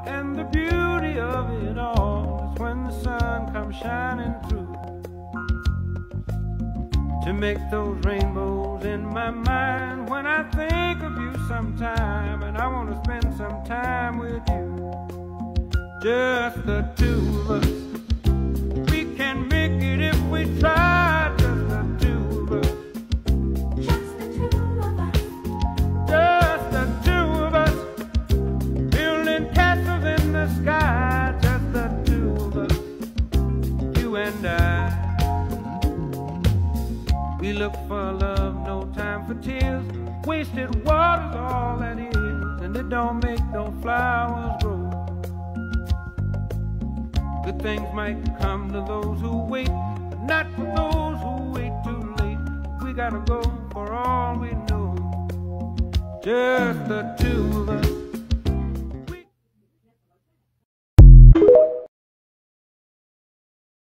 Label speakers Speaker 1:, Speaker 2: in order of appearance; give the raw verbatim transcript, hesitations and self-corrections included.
Speaker 1: And the beauty of it all is when the sun comes shining through to make those rainbows in my mind. When I think of you sometime, and I want to spend some time with you, just the two of us. We can make it if we try, just the two of us.
Speaker 2: Just the two of us.
Speaker 1: Just the two of us. Building castles in the sky, just the two of us. You and I. We look for love, no time for tears. Wasted water's all that is, and it don't make no flowers grow. Good things might come to those who wait, but not for those who wait too late. We gotta go for all we know. Just the two of us.